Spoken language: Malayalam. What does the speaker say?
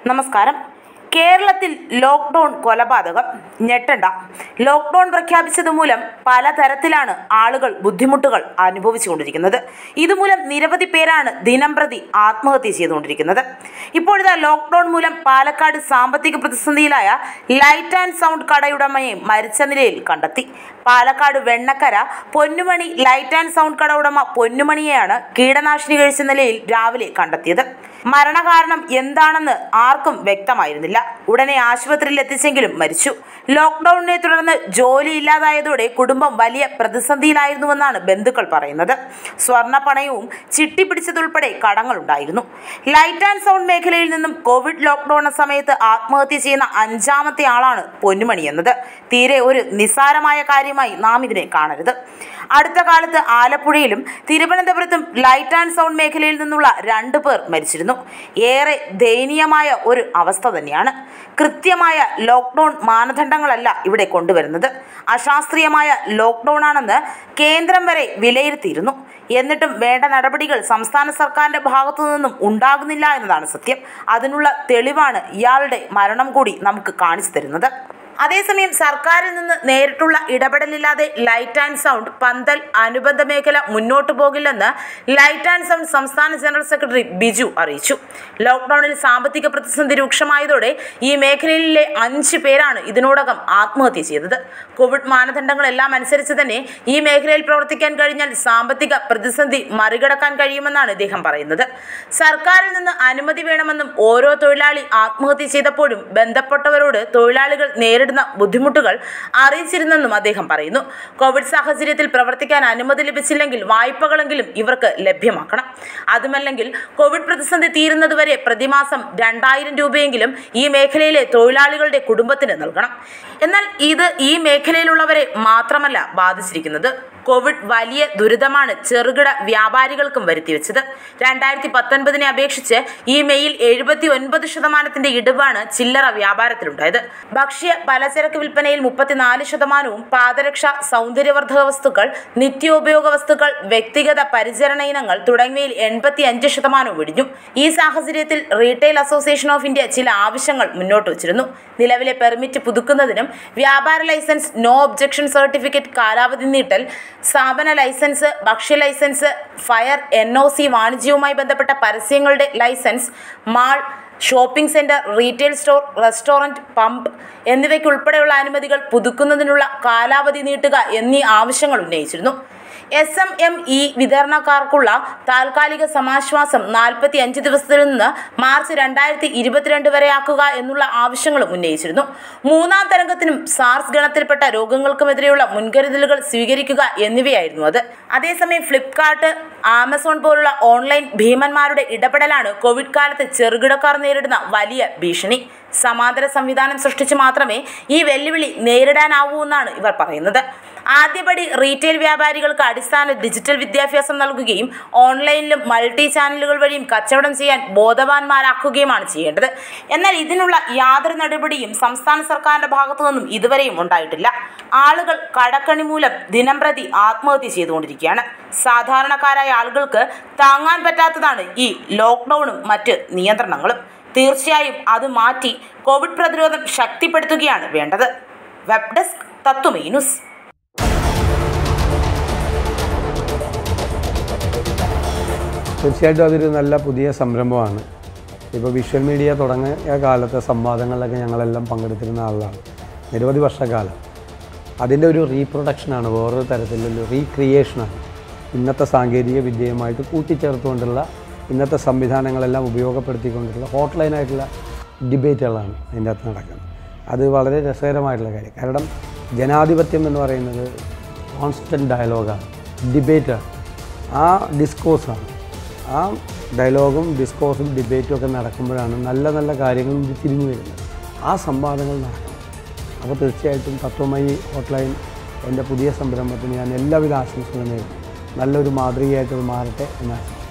നമസ്കാരം. കേരളത്തിൽ ലോക്ക്ഡൌൺ കൊലപാതകം. ഞെട്ടണ്ട. ലോക്ക്ഡൌൺ പ്രഖ്യാപിച്ചത് മൂലം പലതരത്തിലാണ് ആളുകൾ ബുദ്ധിമുട്ടുകൾ അനുഭവിച്ചുകൊണ്ടിരിക്കുന്നത്. ഇതുമൂലം നിരവധി പേരാണ് ദിനംപ്രതി ആത്മഹത്യ ചെയ്തുകൊണ്ടിരിക്കുന്നത്. ഇപ്പോഴിതാ ലോക്ക്ഡൌൺ മൂലം പാലക്കാട് സാമ്പത്തിക പ്രതിസന്ധിയിലായ ലൈറ്റ് ആൻഡ് സൗണ്ട് കടയുടമയെ മരിച്ച നിലയിൽ കണ്ടെത്തി. Palakkad Vennakkara Ponnumani light and sound കട ഉടമ പൊന്നുമണിയെയാണ് കീടനാശിനി കഴിച്ച നിലയിൽ രാവിലെ കണ്ടെത്തിയത്. മരണകാരണം എന്താണെന്ന് ആർക്കും വ്യക്തമായിരുന്നില്ല. ഉടനെ ആശുപത്രിയിൽ എത്തിച്ചെങ്കിലും മരിച്ചു. ലോക്ക്ഡൌണിനെ തുടർന്ന് ജോലിയില്ലാതായതോടെ കുടുംബം വലിയ പ്രതിസന്ധിയിലായിരുന്നുവെന്നാണ് ബന്ധുക്കൾ പറയുന്നത്. സ്വർണ്ണ പണയവും ചിട്ടിപ്പിടിച്ചതുൾപ്പെടെ കടങ്ങളുണ്ടായിരുന്നു. ലൈറ്റ് ആൻഡ് സൗണ്ട് മേഖലയിൽ നിന്നും കോവിഡ് ലോക്ക്ഡൌൺ സമയത്ത് ആത്മഹത്യ ചെയ്യുന്ന 5ാമത്തെ ആളാണ് പൊന്നുമണി എന്നത് തീരെ ഒരു നിസ്സാരമായ കാര്യമായി നാം ഇതിനെ കാണരുത്. അടുത്ത കാലത്ത് ആലപ്പുഴയിലും തിരുവനന്തപുരത്തും ലൈറ്റ് ആൻഡ് സൗണ്ട് മേഖലയിൽ നിന്നുള്ള 2 പേർ മരിച്ചിരുന്നു. ഏറെ ദയനീയമായ ഒരു അവസ്ഥ തന്നെയാണ്. കൃത്യമായ ലോക്ക്ഡൌൺ മാനദണ്ഡങ്ങളല്ല ഇവിടെ കൊണ്ടുവരുന്നത്. അശാസ്ത്രീയമായ ലോക്ക്ഡൌൺ ആണെന്ന് കേന്ദ്രം വരെ വിലയിരുത്തിയിരുന്നു. എന്നിട്ടും വേണ്ട നടപടികൾ സംസ്ഥാന സർക്കാരിന്റെ ഭാഗത്തു നിന്നും ഉണ്ടാകുന്നില്ല എന്നതാണ് സത്യം. അതിനുള്ള തെളിവാണ് ഇയാളുടെ മരണം കൂടി നമുക്ക് കാണിച്ചു തരുന്നത്. അതേസമയം സർക്കാരിൽ നിന്ന് നേരിട്ടുള്ള ഇടപെടലില്ലാതെ ലൈറ്റ് ആൻഡ് സൗണ്ട്, പന്തൽ, അനുബന്ധ മേഖല മുന്നോട്ടു പോകില്ലെന്ന് ലൈറ്റ് ആൻഡ് സൗണ്ട് സംസ്ഥാന ജനറൽ സെക്രട്ടറി ബിജു അറിയിച്ചു. ലോക്ക്ഡൌണിൽ സാമ്പത്തിക പ്രതിസന്ധി രൂക്ഷമായതോടെ ഈ മേഖലയിലെ 5 പേരാണ് ഇതിനോടകം ആത്മഹത്യ ചെയ്തത്. കോവിഡ് മാനദണ്ഡങ്ങളെല്ലാം അനുസരിച്ച് തന്നെ ഈ മേഖലയിൽ പ്രവർത്തിക്കാൻ കഴിഞ്ഞാൽ സാമ്പത്തിക പ്രതിസന്ധി മറികടക്കാൻ കഴിയുമെന്നാണ് ഇദ്ദേഹം പറയുന്നത്. സർക്കാരിൽ നിന്ന് അനുമതി വേണമെന്നും ഓരോ തൊഴിലാളി ആത്മഹത്യ ചെയ്തപ്പോഴും ബന്ധപ്പെട്ടവരോട് തൊഴിലാളികൾ നേരിടുന്ന ബുദ്ധിമുട്ടുകൾ അറിയിച്ചിരുന്നെന്നും അദ്ദേഹം പറയുന്നു. കോവിഡ് സാഹചര്യത്തിൽ പ്രവർത്തിക്കാൻ അനുമതി ലഭിച്ചില്ലെങ്കിൽ വായ്പകളെങ്കിലും ഇവർക്ക് ലഭ്യമാക്കണം. അതുമല്ലെങ്കിൽ കോവിഡ് പ്രതിസന്ധി തീരുന്നതുവരെ പ്രതിമാസം 2000 രൂപയെങ്കിലും ഈ മേഖലയിലെ തൊഴിലാളികളുടെ കുടുംബത്തിന് നൽകണം. എന്നാൽ ഇത് ഈ മേഖലയിലുള്ളവരെ മാത്രമല്ല ബാധിച്ചിരിക്കുന്നത്. കോവിഡ് വലിയ ദുരിതമാണ് ചെറുകിട വ്യാപാരികൾക്കും വരുത്തിവെച്ചത്. 2019 അപേക്ഷിച്ച് ഈ മെയിൽ 79% ഇടിവാണ് ചില്ലറ വ്യാപാരത്തിലുണ്ടായത്. ഭക്ഷ്യ പലചരക്ക് വിൽപ്പനയിൽ 34%, പാദരക്ഷ, സൗന്ദര്യവർദ്ധക വസ്തുക്കൾ, നിത്യോപയോഗ വസ്തുക്കൾ, വ്യക്തിഗത പരിചരണ ഇനങ്ങൾ തുടങ്ങിയവയിൽ 85% ഇടിഞ്ഞു. ഈ സാഹചര്യത്തിൽ റീറ്റെയിൽ അസോസിയേഷൻ ഓഫ് ഇന്ത്യ ചില ആവശ്യങ്ങൾ മുന്നോട്ട് വച്ചിരുന്നു. നിലവിലെ പെർമിറ്റ് പുതുക്കുന്നതിനും വ്യാപാര ലൈസൻസ്, നോ ഒബ്ജക്ഷൻ സർട്ടിഫിക്കറ്റ് കാലാവധി നീട്ടൽ, സ്ഥാപന ലൈസൻസ്, ഭക്ഷ്യ ലൈസൻസ്, ഫയർ, NOC, വാണിജ്യവുമായി ബന്ധപ്പെട്ട പരസ്യങ്ങളുടെ licence, mall, shopping centre, retail store, restaurant, pump എന്നിവയ്ക്കുൾപ്പെടെയുള്ള അനുമതികൾ പുതുക്കുന്നതിനുള്ള കാലാവധി നീട്ടുക എന്നീ ആവശ്യങ്ങൾ ഉന്നയിച്ചിരുന്നു. SMME വിതരണക്കാർക്കുള്ള താൽക്കാലിക സമാശ്വാസം 45 ദിവസത്തിൽ നിന്ന് മാർച്ച് 2022 വരെയാക്കുക എന്നുള്ള ആവശ്യങ്ങളും ഉന്നയിച്ചിരുന്നു. 3ാം തരംഗത്തിനും സാർസ് ഗണത്തിൽപ്പെട്ട രോഗങ്ങൾക്കുമെതിരെയുള്ള മുൻകരുതലുകൾ സ്വീകരിക്കുക എന്നിവയായിരുന്നു അത്. അതേസമയം ഫ്ലിപ്കാർട്ട്, ആമസോൺ പോലുള്ള ഓൺലൈൻ ഭീമന്മാരുടെ ഇടപെടലാണ് കോവിഡ് കാലത്ത് ചെറുകിടക്കാർ നേരിടുന്ന വലിയ ഭീഷണി. സമാന്തര സംവിധാനം സൃഷ്ടിച്ച് മാത്രമേ ഈ വെല്ലുവിളി നേരിടാനാവൂ എന്നാണ് ഇവർ പറയുന്നത്. ആദ്യപടി റീറ്റെയിൽ വ്യാപാരികൾക്ക് അടിസ്ഥാന ഡിജിറ്റൽ വിദ്യാഭ്യാസം നൽകുകയും ഓൺലൈനിലും മൾട്ടി ചാനലുകൾ വഴിയും കച്ചവടം ചെയ്യാൻ ബോധവാന്മാരാക്കുകയുമാണ് ചെയ്യേണ്ടത്. എന്നാൽ ഇതിനുള്ള യാതൊരു നടപടിയും സംസ്ഥാന സർക്കാരിന്റെ ഭാഗത്തു നിന്നും ഇതുവരെയും ഉണ്ടായിട്ടില്ല. ആളുകൾ കടക്കണി മൂലം ദിനംപ്രതി ആത്മഹത്യ ചെയ്തുകൊണ്ടിരിക്കുകയാണ്. സാധാരണക്കാരായ ആളുകൾക്ക് താങ്ങാൻ പറ്റാത്തതാണ് ഈ ലോക്ക്ഡൌണും മറ്റ് നിയന്ത്രണങ്ങളും. തീർച്ചയായും അത് മാറ്റി കോവിഡ് പ്രതിരോധം ശക്തിപ്പെടുത്തുകയാണ് വേണ്ടത്. Web desk Tatwamayi news. തീർച്ചയായിട്ടും അതൊരു നല്ല പുതിയ സംരംഭമാണ്. ഇപ്പോൾ വിഷ്വൽ മീഡിയ തുടങ്ങിയ കാലത്തെ സംവാദങ്ങളിലൊക്കെ ഞങ്ങളെല്ലാം പങ്കെടുത്തിരുന്ന ആളാണ് നിരവധി വർഷക്കാലം. അതിൻ്റെ ഒരു റീപ്രൊഡക്ഷനാണ്, വേറൊരു തരത്തിലുള്ള റീക്രിയേഷനാണ്. ഇന്നത്തെ സാങ്കേതിക വിദ്യയുമായിട്ട് കൂട്ടിച്ചേർത്തുകൊണ്ടുള്ള ഇന്നത്തെ സംവിധാനങ്ങളെല്ലാം ഉപയോഗപ്പെടുത്തിക്കൊണ്ടുള്ള ഹോട്ട്ലൈനായിട്ടുള്ള ഡിബേറ്റുകളാണ് അതിൻ്റെ അകത്ത് നടക്കുന്നത്. അത് വളരെ രസകരമായിട്ടുള്ള കാര്യം. കാരണം ജനാധിപത്യം എന്ന് പറയുന്നത് കോൺസ്റ്റൻറ്റ് ഡയലോഗാണ്, ഡിബേറ്റാണ്, ആ ഡിസ്കോഴ്സാണ്. ആ ഡയലോഗും ഡിസ്കോഴ്സും ഡിബേറ്റും ഒക്കെ നടക്കുമ്പോഴാണ് നല്ല നല്ല കാര്യങ്ങൾ തിരിഞ്ഞു വരുന്നത്. ആ സംവാദങ്ങൾ നടക്കണം. അപ്പോൾ തീർച്ചയായിട്ടും തത്വമയി ഹോട്ട്ലൈൻ എൻ്റെ പുതിയ സംരംഭത്തിന് ഞാൻ എല്ലാവിധ ആശംസകളും നേരുന്നു. നല്ലൊരു മാതൃകയായിട്ട് മാറട്ടെ എന്നാണ്.